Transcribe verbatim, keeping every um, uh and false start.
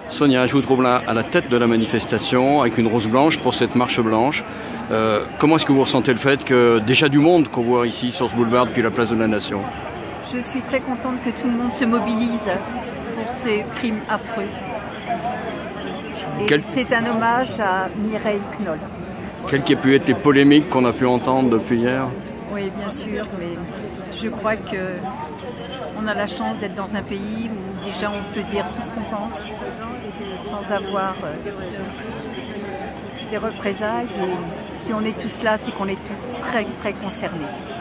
Sonia, je vous trouve là à la tête de la manifestation avec une rose blanche pour cette marche blanche. Euh, comment est-ce que vous ressentez le fait que déjà du monde qu'on voit ici sur ce boulevard depuis la place de la Nation? Je suis très contente que tout le monde se mobilise pour ces crimes affreux. Et Quel... c'est un hommage à Mireille Knoll. Quelles qu'aient pu être les polémiques qu'on a pu entendre depuis hier? Oui, bien sûr, mais je crois que on a la chance d'être dans un pays où déjà on peut dire tout ce qu'on pense sans avoir euh, des représailles. Et si on est tous là, c'est qu'on est tous très très concernés.